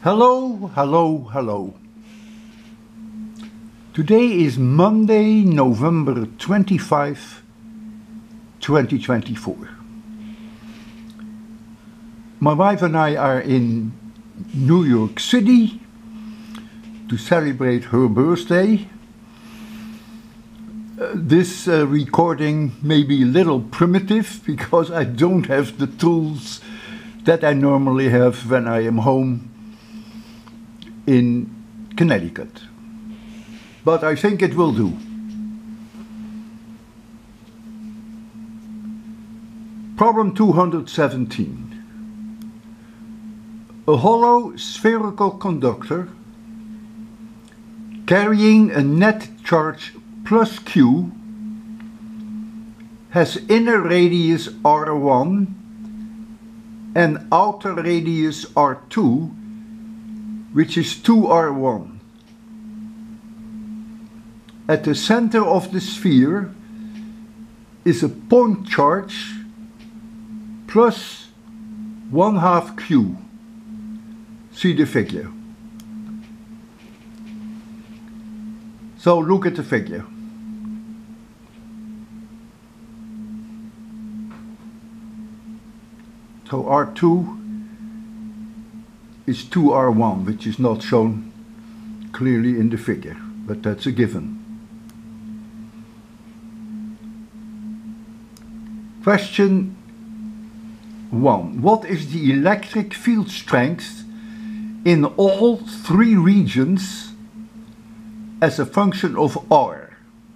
Hello, hello, hello. Today is Monday, November 25, 2024. My wife and I are in New York City to celebrate her birthday. This recording may be a little primitive because I don't have the tools that I normally have when I am home in Connecticut. But I think it will do. Problem 217. A hollow spherical conductor carrying a net charge plus Q has inner radius R1 and outer radius R2, which is 2R1. At the center of the sphere is a point charge plus 1/2 Q. See the figure. So look at the figure. So R2 is 2R1, which is not shown clearly in the figure, but that's a given. Question 1. What is the electric field strength in all three regions as a function of R?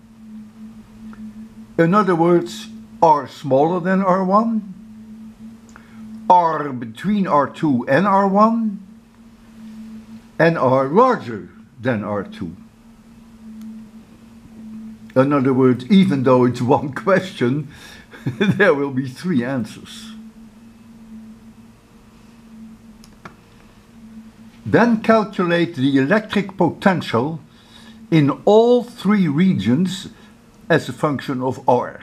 In other words, R smaller than R1, R between R2 and R1, and R larger than R2. In other words, even though it's one question, there will be three answers. Then calculate the electric potential in all three regions as a function of R.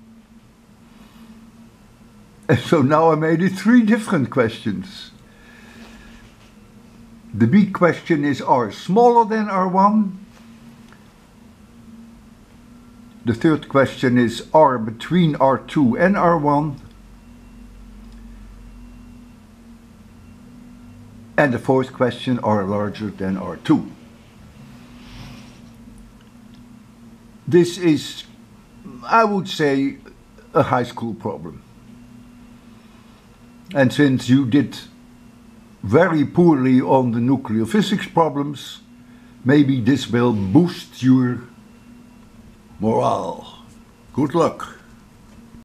And so now I made it three different questions. The big question is R smaller than R1. The third question is R between R2 and R1. And the fourth question, R larger than R2. This is, I would say, a high school problem. And since you did very poorly on the nuclear physics problems, maybe this will boost your morale. Good luck.